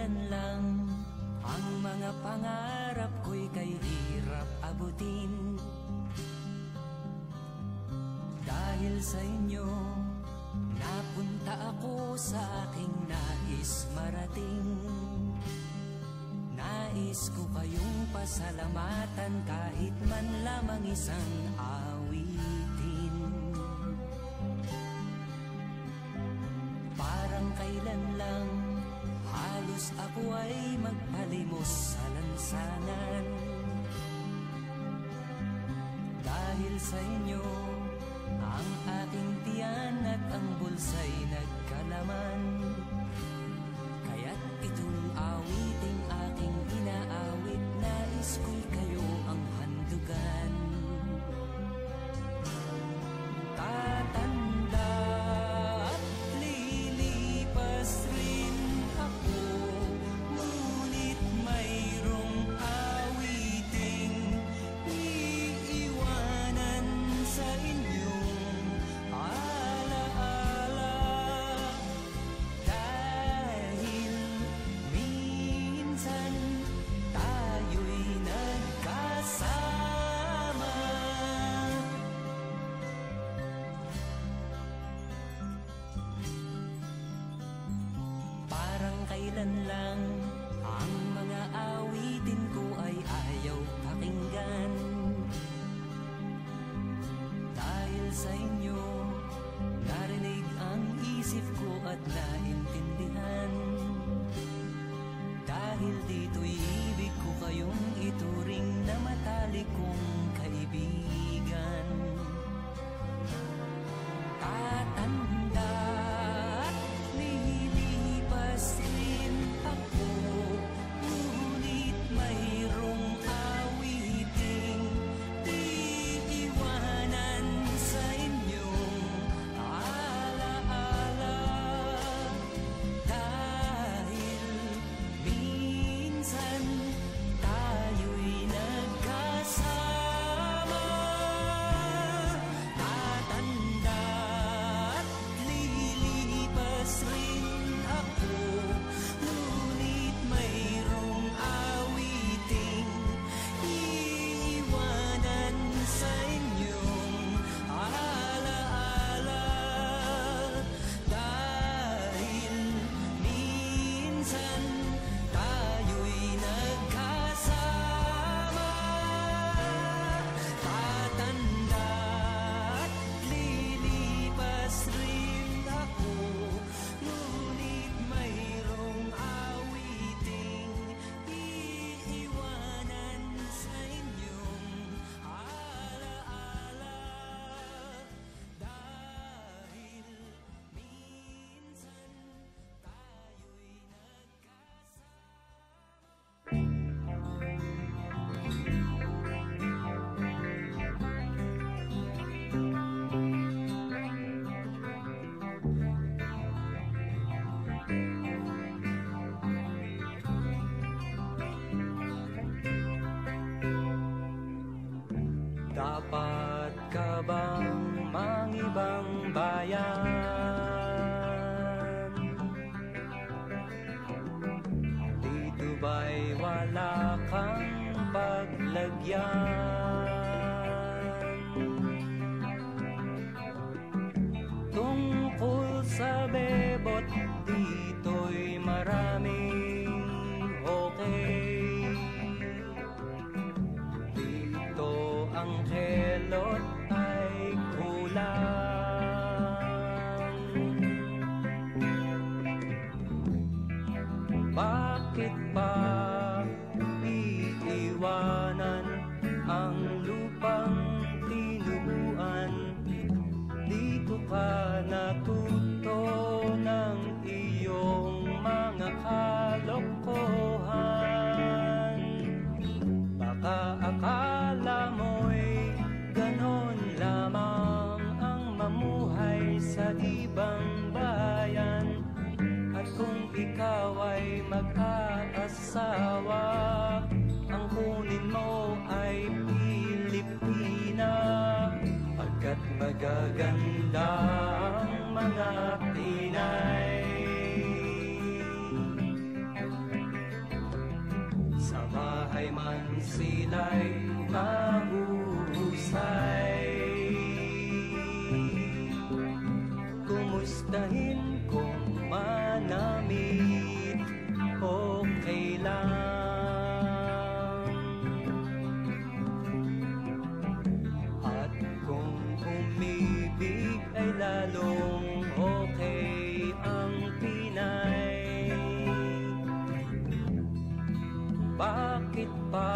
kailan lang ang mga pangarap ko'y kay hirap abutin. Dahil sa inyo, napunta ako sa aking nais marating. Nais ko kayong pasalamatan kahit man lamang isang awitin. Parang kailan lang halos ako ay magpalimos sa lansangan. Dahil sa inyo, ang aking tiyan at ang bulsa'y nagkalaman. Kaya't itong awiting aking inaawit, nais ko'y kayo ang handugan. Tatanda at lilipas rin ako, ngunit mayroong awiting iiwanan sa inyong alaala. Dahil minsan tayo'y nagkasama. Parang kailan lang ang mga awitin ko ay ayaw pakinggan. Dahil sa inyo, narinig ang isip ko at naintindihan. Dahil dito'y ibig ko kayong ituring na matalik kong kaibigan. Tatanda at lilipas rin ako, ngunit mayroong awiting iiwanan sa inyong alaala. Dahil minsan tayo'y nagkasama. Tatanda at lilipas rin ako, ngunit mayroong awiting iiwanan sa inyong alaala. Dahil minsan tayo'y nagkasama. Tatanda at lilipas rin ako, ngunit mayroong awiting iiwanan sa inyong alaala. Dahil minsan tayo'y dapat ka bang mangibang bayan? Dito ba'y wala kang paglagyan? Tungkol sa bebot, dito'y maraming okay. Dito ang kelot ay kulang. Bakit ba iiwanan ang lupang tinubuan? Dito ka natuto ng iyong mga kalokohan. Baka akala mo'y ganon lamang ang mamuhay sa ibang bayan. At kung ikaw ay mag-aasawa, ang kunin mo ay Pilipina. Pagkat magaganda ang mga Pinay. sila'y mahuhusay. Kumustahin kung manamit, okay lang. At kung umibig ay lalong okay ang Pinay. Bakit pa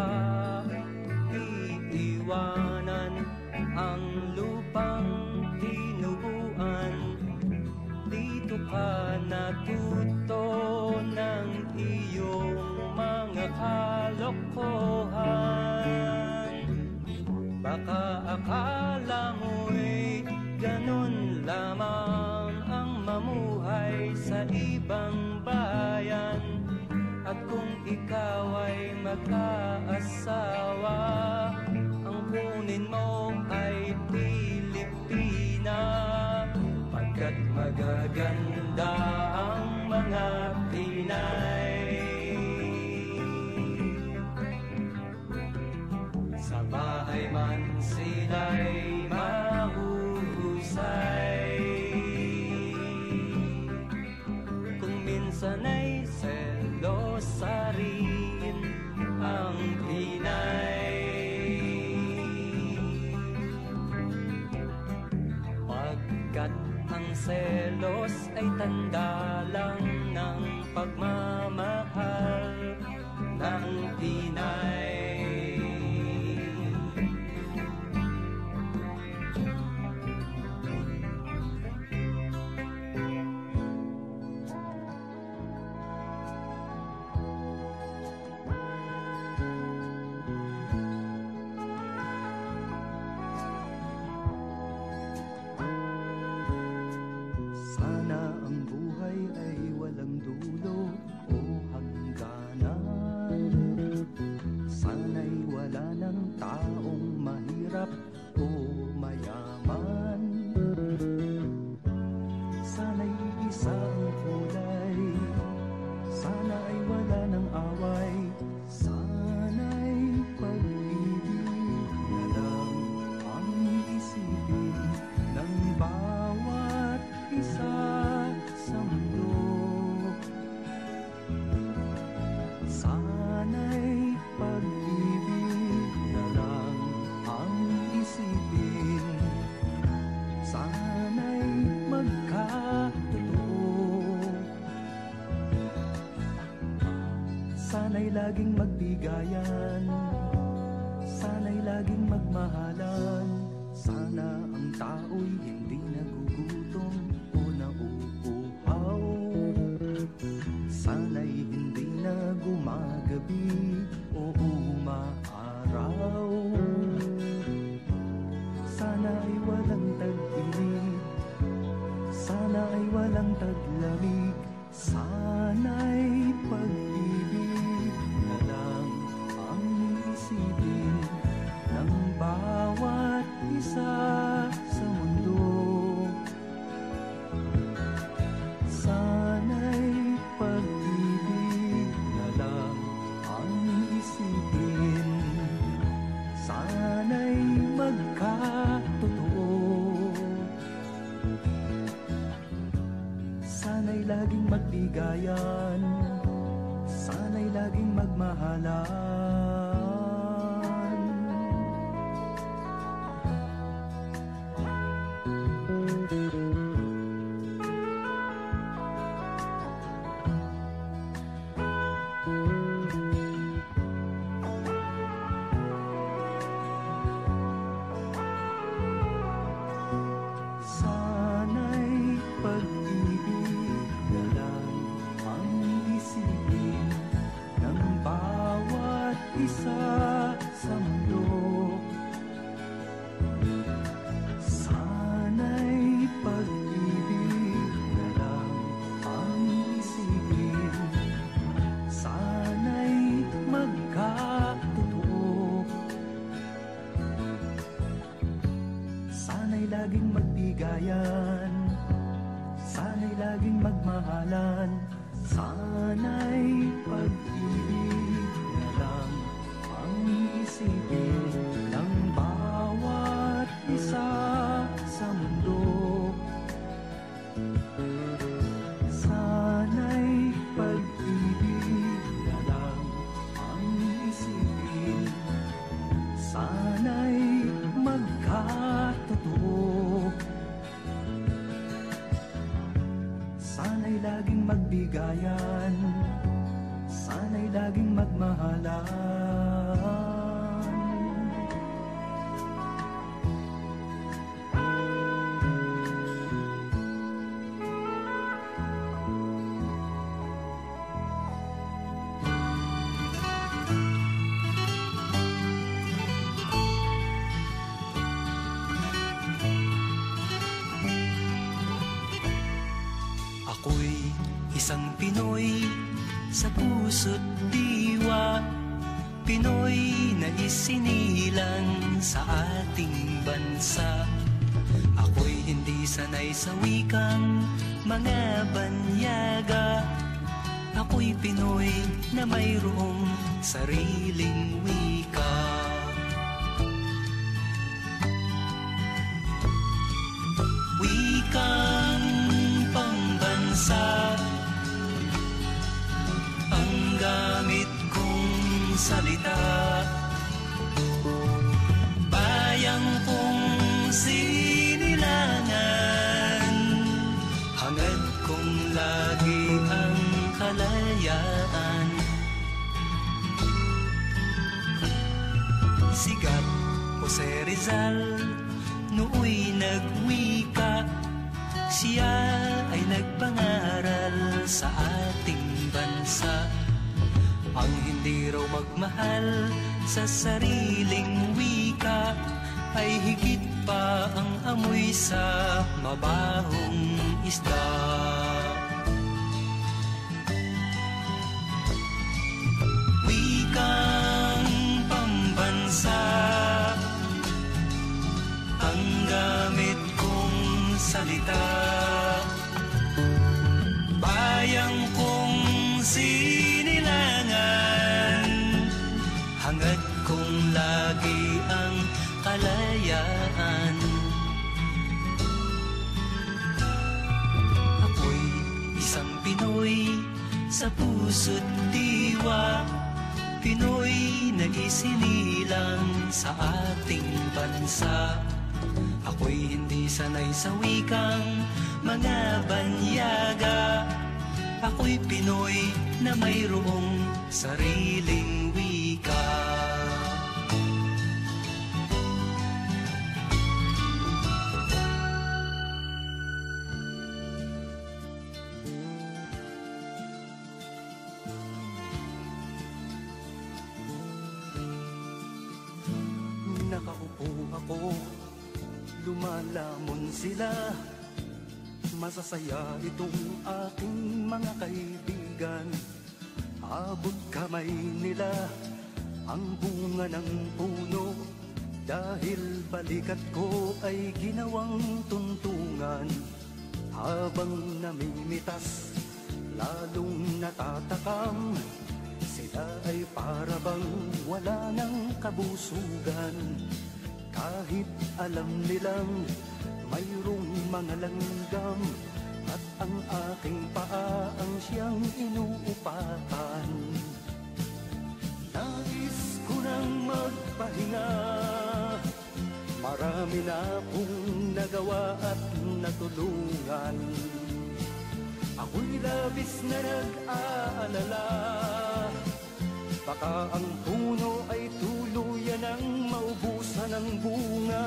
iiwanan ang lupang tinubuan? Dito ka natuto ng iyong mga kalokohan. Baka akala mo'y ganun lamang ang mamuhay sa ibang bayan. At kung ikaw ay mag-aasawa, ang kunin mo ay Pilipina. Pagkat magaganda ang mga Pinay. Sa bahay man sila'y mahuhusay. Kung minsan ay selosa rin ang Pinay. Pagkat ang selos ay tanda lang ng pagmamahal ng Pinay. Walang dulo o hangganan. Sana'y wala ng taong mahirap o mayaman. Sana'y isa ang kulay. Sana ay wala ng away. Sana'y pag-ibig na lang ang isipin ng bawat isa sa mundo. Sana'y pag-ibig na lang ang isipin. Sana'y magkatotoo. Sana'y laging magbigayan. Sana'y laging magmahalan. Sana ang tao'y hindi nagugutom o nauuhaw. Sana'y hindi na gumagabi o umaaraw. Sana ay walang tag-init. Sana ay walang taglamig. Sana'y pag-ibig na lang ang isipin ng bawat isa sa mundo. Sana'y pag-ibig na lang ang isipin. Sana'y magkatotoo. Sana'y laging magbigayan. Sana'y laging magmahalan. Sana'y pag-ibig na lang ang isipin ng bawat Sana'y laging magbigayan, sana'y laging magmahalan. Ako'y isang Pinoy sa puso't diwa, Pinoy na isinilang sa ating bansa. Ako'y hindi sanay sa wikang mga banyaga, ako'y Pinoy na mayroong sariling wika. Wikang pambansa ang gamit kong salita, bayang kong sinilangan, hangad kong lagi ang kalayaan. Sigat Jose Rizal nooy nagwika, siya ay nagpangaral sa ating bansa. Ang hindi raw magmahal sa sariling wika ay higit pa ang amoy sa mabahong isda. Wikang pambansa ang gamit kong salita, bayang kong sinilangan, hangad kong lagi ang kalayaan. Ako'y isang Pinoy sa puso't diwa, Pinoy na isinilang sa ating bansa. Ako'y hindi sanay sa wikang mga banyaga, ako'y Pinoy na mayroong sariling wika. Nakaupo ako, lumalamon sila, masasaya itong aking mga kaibigan. Abot kamay nila ang bunga ng puno, dahil balikat ko ay ginawang tuntungan. Habang namimitas, lalong natatakam, sila ay para bang wala ng kabusugan. Kahit alam nilang mayroong mga langgam, at ang aking paa ang siyang inuupatan. Nais ko nang magpahinga, marami na akong nagawa at natulungan. Ako'y labis na nag-aalala, baka ang puno ay tuluyan ng maubusan ng bunga.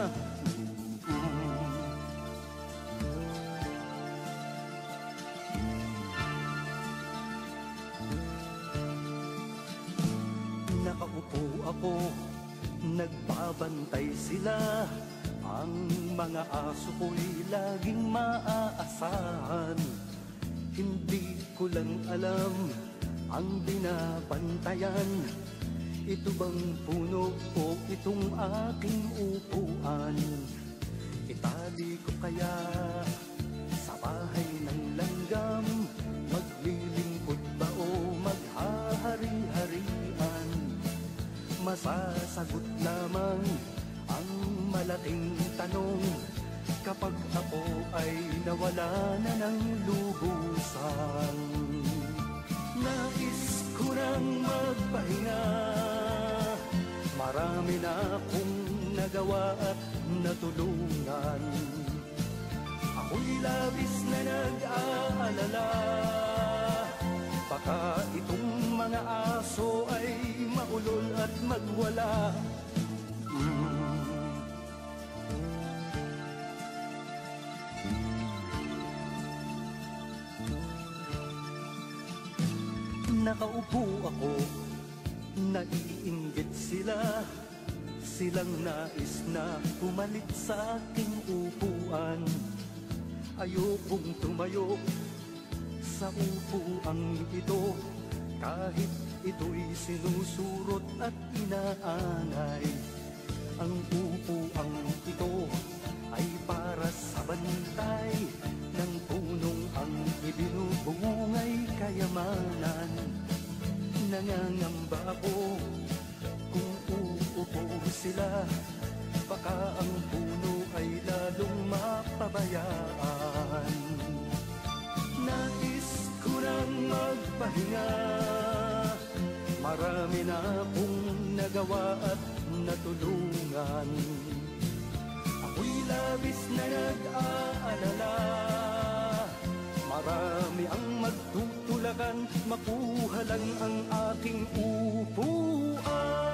Nakaupo ako, nagbabantay sila, ang mga aso ko'y laging maaasahan. Hindi ko lang alam ang binabantayan, ito bang puno o itong aking upuan? Itali ko kaya sa bahay ng langgam, maglilingkod ba o maghahari-harian? Masasagot lamang ang malaking tanong kapag ako ay nawala na ng lubusan. Nais ko nang magpahinga, marami na akong nagawa at natulungan. Ako'y labis na nag-aalala, alala. Baka itong mga aso ay maulol at magwala. Nakaupo ako, naiinggit sila. Silang nais na pumalit sa aking upuan. Ayokong tumayo sa upuang ito, kahit ito'y sinusurot at inaanay. Ang upuang ito ay para sa bantay ng punong ang ibinubungay kayamanan. Nangangamba ako kung uupo sila, baka ang puno ay lalong mapabayaan. Nais ko nang magpahinga, marami na akong nagawa at natulungan. Ako'y labis na nag-aalala, marami ang magtutulakan, makuha lang ang aking upuan.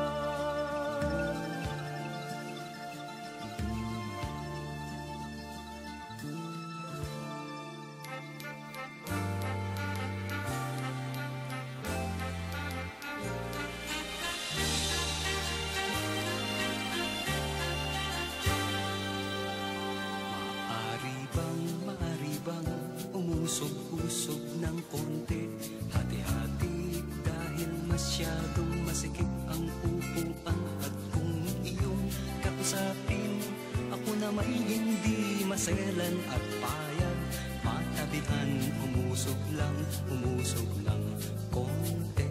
Umusog-usog ng konti, hati-hati dahil masyadong masikip ang upuan. At kung iyong kausapin, ako na may hindi maselan at payag, matabihan, umusog ng konti.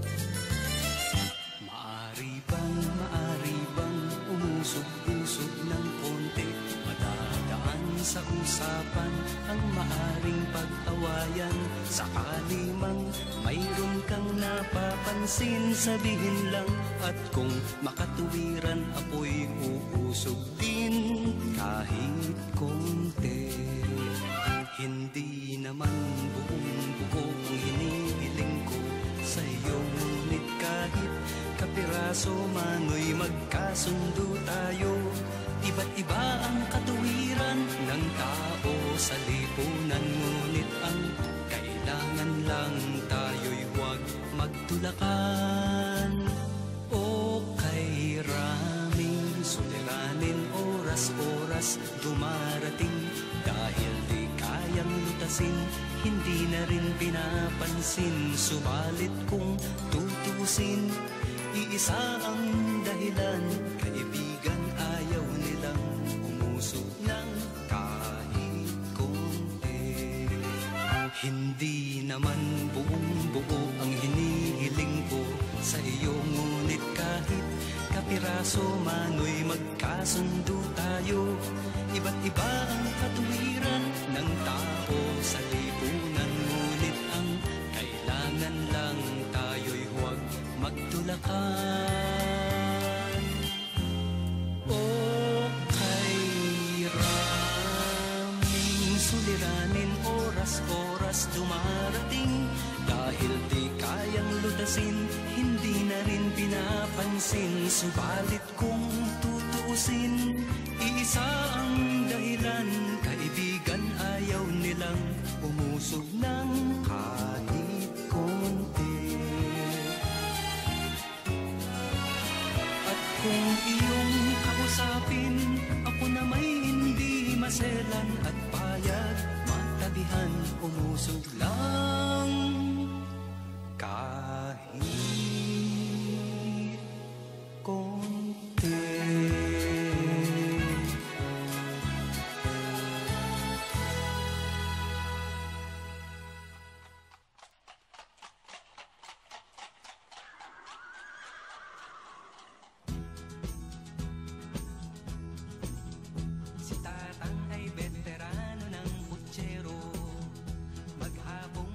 Maari bang umusog-usog ng konti, madadaan sa usapan ang maaring pag-awayan. Sakali mang mayroon kang napapansin, sabihin lang, at kung makatuwiran ako'y uusog din kahit konti. Hindi naman buong-buo ang hinihiling ko sa iyo, ngunit kahit kapiraso mano'y magkasundo tayo. Iba't iba ang katuwiran ng tao sa lipunan, ngunit ang kailangan lang tayo'y huwag magtulakan. O kay raming suliranin, oras-oras dumarating, dahil di kayang lutasin, hindi na rin pinapansin. Subalit kung tutusin, iisa ang dahilan, kaibigan, ayaw nilang umusog ng kahit konti. Hindi naman buong-buo ang hinihiling ko sa iyo, ngunit kahit kapiraso mano'y magkasundo tayo. Iba't iba ang katuwiran ng tao sa lipunan, ngunit ang kailangan lang tayo'y huwag magtulakan. O kay raming suliranin, oras-oras dumarating, dahil di kayang lutasin, hindi na rin pinapansin. Subalit kung tutuusin, iisa ang dahilan, kaibigan, ayaw nilang umusog ng kahit konti. At kung iyong kausapin, ako na may hindi maselan at payag, matabihan, umusog lang kahit konti. Si Tatang ay veterano ng putsero, maghapong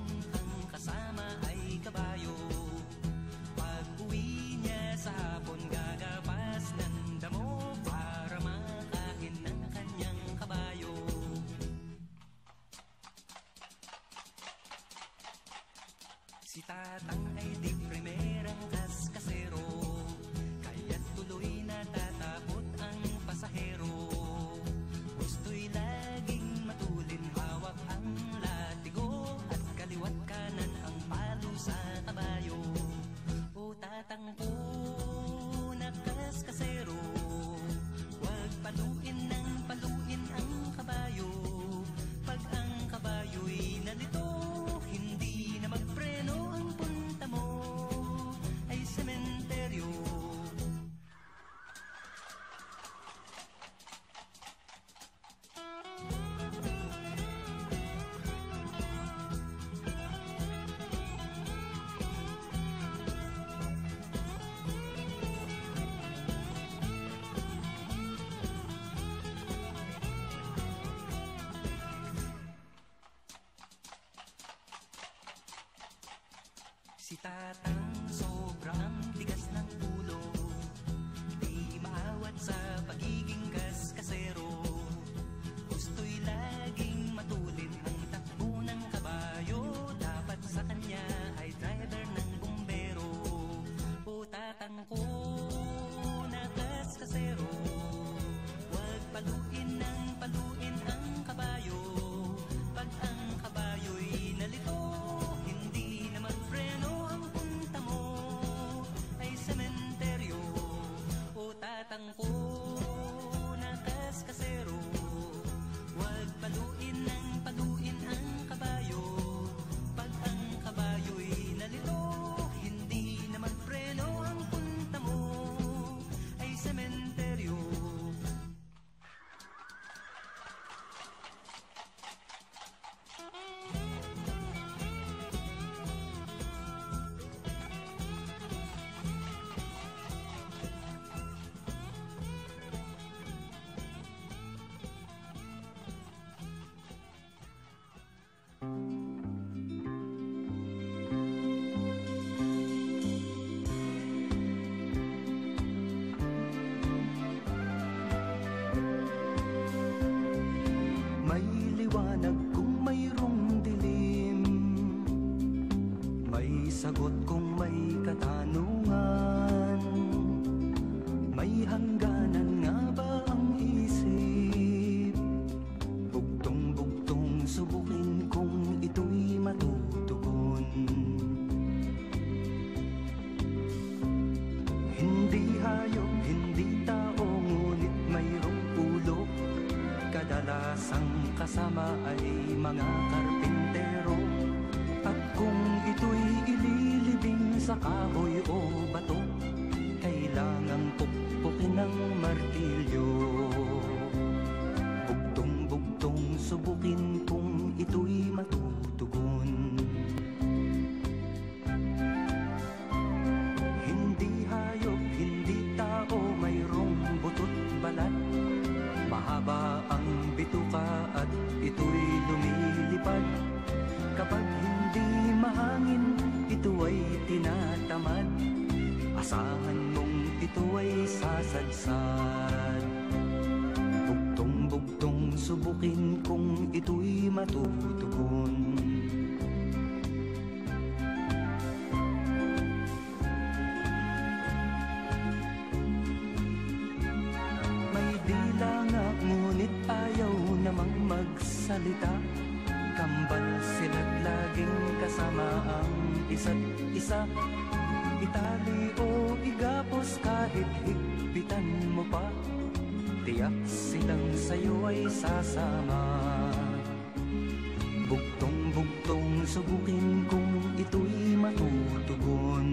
tatang ay di primerang kaskasero, kaya't tuloy natatakot ang pasahero. Gusto'y laging matulin, hawak ang latigo, at kaliwat kanan ang palo sa kabayo. O tatang ko na kaskasero, huwag paluin ng paluin ang kabayo. Pag ang kabayo'y nalito, hindi na magpreno, ang punta mo ay sementeryo. Si tatang sobrang tigas ng ulo, di maawat sa pagiging kaskasero. Gusto'y laging matulin ang takbo ng kabayo, dapat sa kanya ay driver ng bumbero. O tatang ko na kaskasero, huwag paluin ng paluin ang kabayo. Pag ang kabayo'y nalito, hindi na magpreno, ang punta mo ay sementeryo. O tatang ko na kaskasero, huwag paluin ng paluin ang kabayo. Pag ang kabayo'y nalito, hindi na magpreno, ang punta mo ay sementeryo. May liwanag kung mayroong dilim, may sagot kung may katanungan. May hangganan nga ba ang isip? Bugtong-bugtong subukin kung ito'y matutugon. Hindi hayop, hindi tao, ngunit mayroong ulo. Kadalasang kasama ay mga karpintero. At kung ito'y ililibing sa kahoy o bato, kailangang pukpukin ng martilyo. Bugtong-bugtong subukin kung ito'y matutugon. Hindi hayop, hindi tao, mayroong butot balat. Mahaba ang bituka at ito'y lumilipad. Kapag hindi mahangin, ito ay tinatamad. Asahan mong ito ay sasadsad. Bugtong-bugtong subukin kung ito'y matutugon. May dila nga ngunit ayaw namang magsalita. Kambal sila't laging kasama ang isa't isa. Itali o igapos kahit higpitan mo pa, tiyak silang sa'yo ay sasama. Bugtong-bugtong subukin kung ito'y matutugon.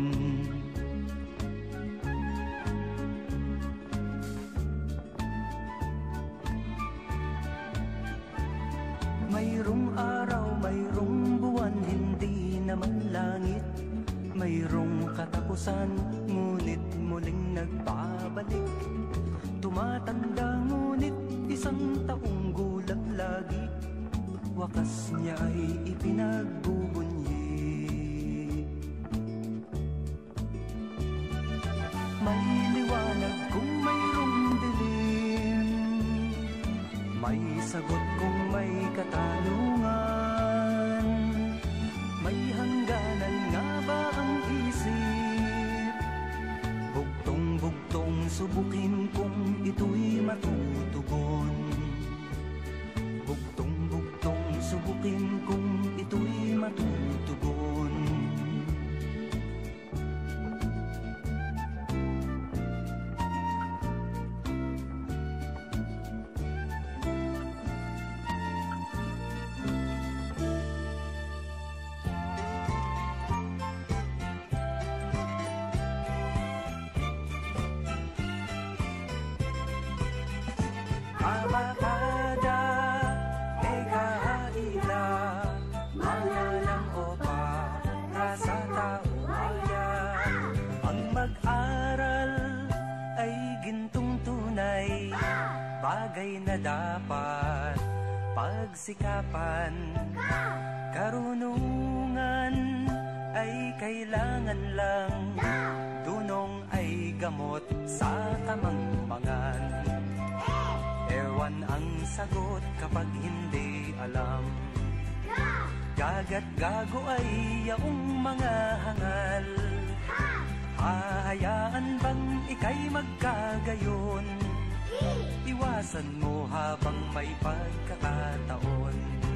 Mayroong araw, mayroong buwan, hindi naman langit. Mayroong katapusan, ngunit muling nagbabalik. Tumatanda ngunit isang taong gulang lagi. Wakas niya ay ipinagbubunyi. May liwanag kung mayroong dilim, may sagot kung may katanungan. May hangganan nga ba kung ito'y matutugon. Abakada, ekaila, manalang opa, rasa tauaya. Ang mag-aral ay gintong tunay, bagay na dapat pagsikapan. Karunungan ay kailangan lang, dunong ay gamot sa kamangmangan. Ewan ang sagot kapag hindi alam. Gagat gago ay yaong mga hangal. Hahayaan bang ika'y magkagayon? Iwasan mo habang may pagkakataon.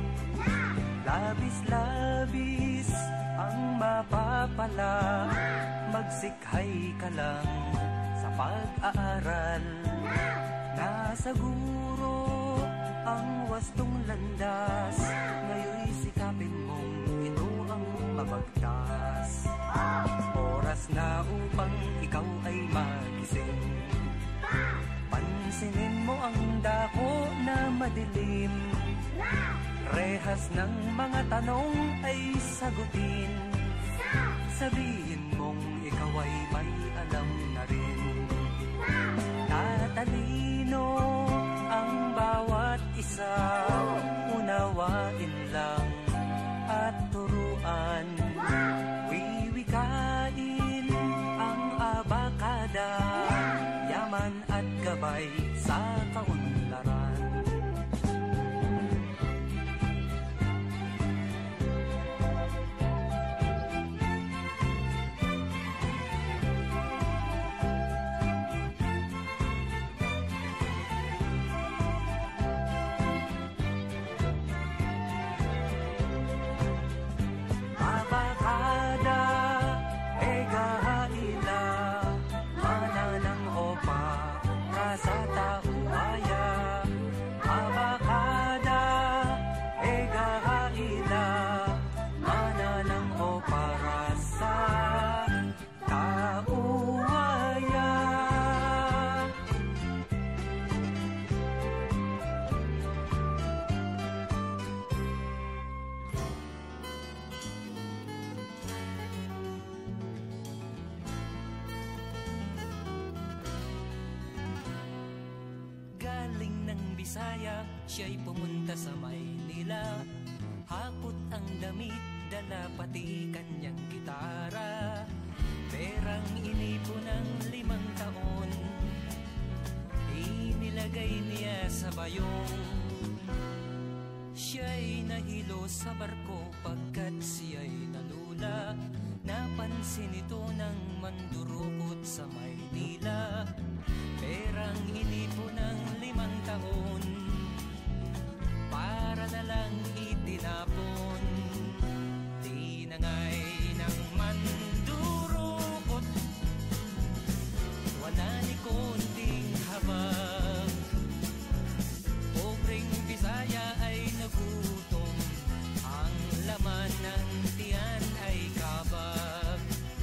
Labis-labis ang mapapala, magsikhay ka lang sa pag-aaral. Nasa guro ang wastong landas, ngayon'y sikapin mong ito ang mabagtas. Oras na upang ikaw ay magising, pansinin mo ang dako na madilim. Rehas ng mga tanong ay sagutin, sabihin mong ikaw ay may alam na rin. Tatalino ang bawat isa, unawain lang at turuan. Wiwikain ang abakada, yaman at gabay sa kaunlaran. Abakada, ekaila, manalang opa, rasa tauaya. Abakada, ekaila, manalang opa, rasa tauaya. Galing ng Bisaya, siya'y pumunta sa Maynila. Hapot ang damit, dala pati kanyang gitara. Perang inipon ng 5 taon, inilagay niya sa bayong. Siya'y nahilo sa barko pagkat siya'y nalula. Napansin ito ng mandurukot sa Maynila. Perang inipon ng 5 taon, para na lang itinapon. Tinangay ng mandurukot, wala ni konting habag. Pobreng Bisaya ay nagutom, ang laman ng tiyan ay kabag.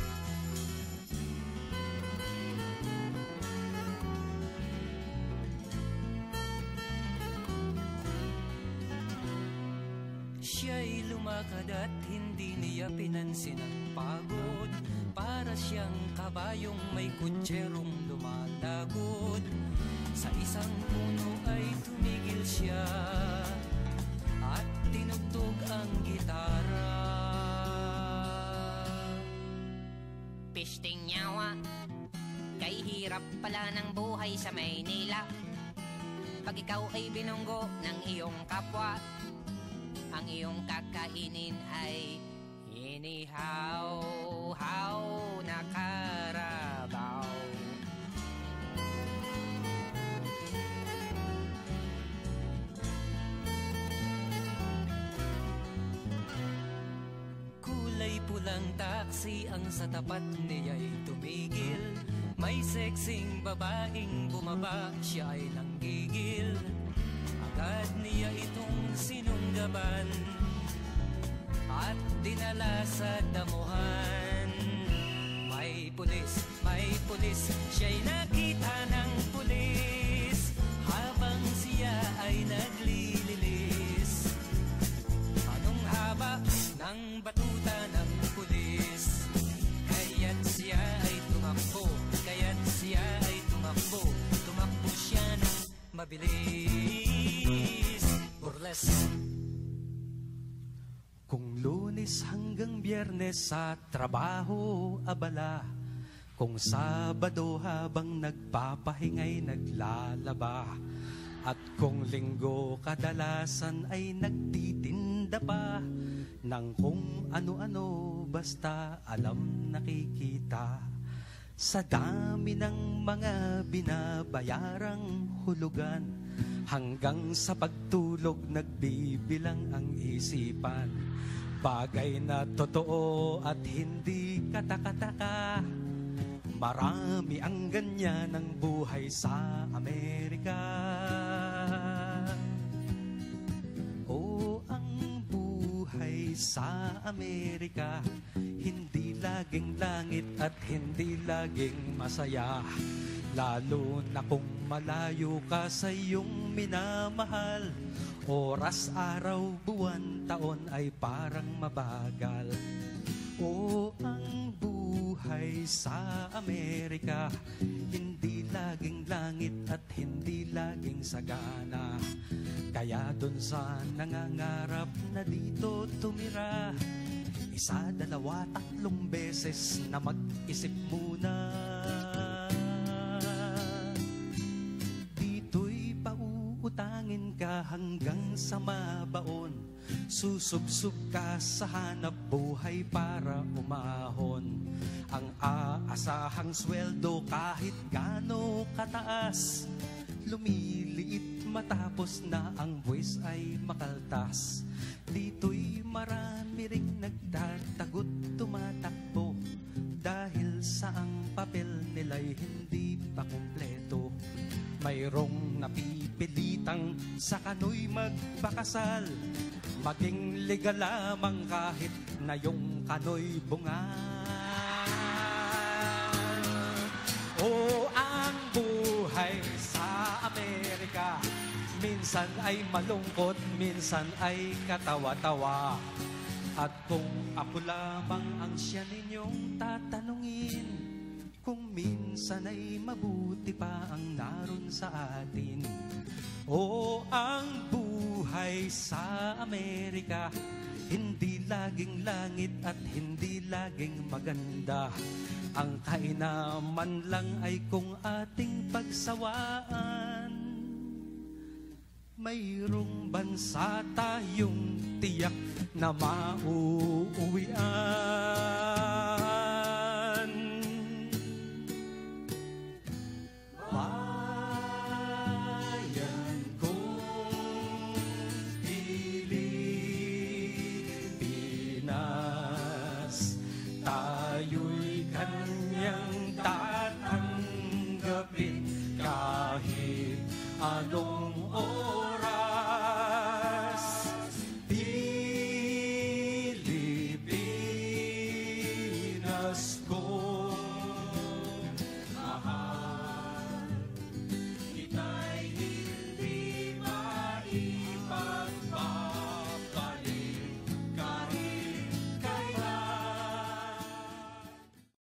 Siya'y lumakad at hindi niya pinansin ang pagod. Para siyang kabayong may kutserong lumalagot. Sa isang puno ay tumigil siya at tinugtog ang gitara. Pisting nyawa, kay hirap pala ng buhay sa Maynila. Pag ikaw ay binunggo ng iyong kapwa, ang iyong kakainin ay inihaw-haw na karabaw. ng taxi ang sa tapat niya'y tumigil. May sexing babaeng bumaba, siya ay nanggigil. Agad niya itong sinunggaban at dinala sa damuhan. May pulis, siya'y nakita ng pulis habang siya ay naglililis. Anong haba ng batuta ng pulis? Kaya't siya ay tumakbo, tumakbo siya ng mabilis. Burlesque. Kung Lunes hanggang Biyernes sa trabaho abala, kung Sabado habang nagpapahingay naglalaba, at kung Linggo kadalasan ay nagtitinda pa ng kung ano-ano basta alam nakikita. Sa dami ng mga binabayarang hulugan, hanggang sa pagtulog nagbibilang ang isipan. Bagay na totoo at hindi katakataka, marami ang ganyan ng buhay sa Amerika. O ang buhay sa Amerika, hindi laging langit at hindi laging masaya. Lalo na kung malayo ka sa iyong minamahal, oras, araw, buwan, taon ay parang mabagal. O ang buhay sa Amerika, hindi laging langit at hindi laging sagana. Kaya dun sa nangangarap na dito tumira, 1, 2, 3 beses na mag-isip muna. Dito'y pauutangin ka hanggang sa mabaon, susubsub ka sa hanap buhay para umahon. Ang aasahang sweldo kahit gaano kataas, lumiliit matapos na ang buwis ay makaltas. Dito'y marami ring nagtatagot tumatakbo, dahil sa ang papel nila'y hindi pa kumpleto. Mayroong napipilitang sa kano'y magpakasal, maging legal lamang kahit na yung kano'y bunga. O ang buhay sa Amerika, minsan ay malungkot, minsan ay katawa-tawa. At kung ako lamang ang siya ninyong tatanungin, kung minsan ay mabuti pa ang naroon sa atin. O ang buhay sa Amerika, hindi laging langit at hindi laging maganda. Ang kainaman lang ay kung ating pagsawaan. Mayroong bansa tayong tiyak na mauuwian.